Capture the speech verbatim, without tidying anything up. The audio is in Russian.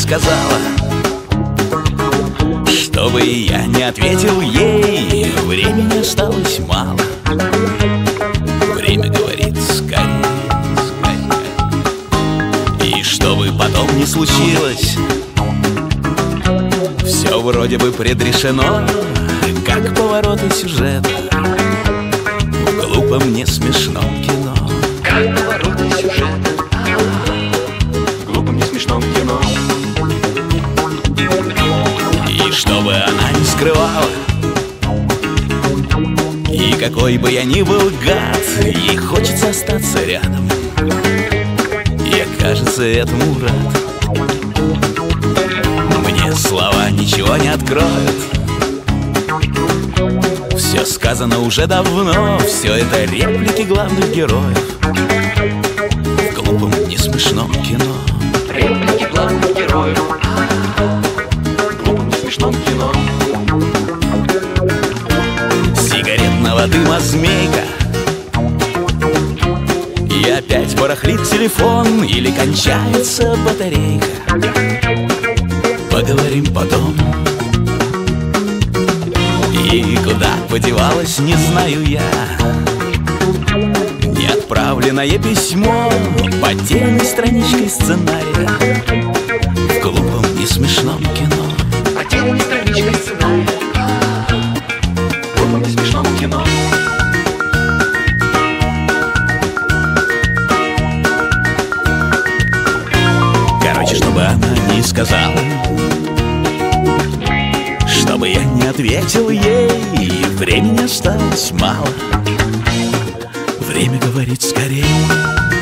сказала, чтобы я не ответил ей. Времени осталось мало. Время говорит: скорее, скорее. И чтобы потом не случилось, все вроде бы предрешено, как повороты сюжета в глупом, не смешном кино. Как повороты сюжета в глупом, не смешном кино. И чтобы она не скрывала, и какой бы я ни был гад, ей хочется остаться рядом. Я, кажется, этому рад. Мне слова ничего не откроют. Все сказано уже давно, все это реплики главных героев в глупом, не смешном кино. Реплики главных героев в глупом, не смешном кино. Сигаретного дыма змейка, и опять барахлит телефон или кончается батарейка. Поговорим потом. И куда подевалась, не знаю я. Неотправленное письмо, потерянной страничкой сценария в глупом, не смешном кино. Потерянной страничкой сценария в глупом, не смешном кино. Короче, чтобы она не сказала, чтобы я не ответил ей, времени осталось мало. Время говорит: скорее.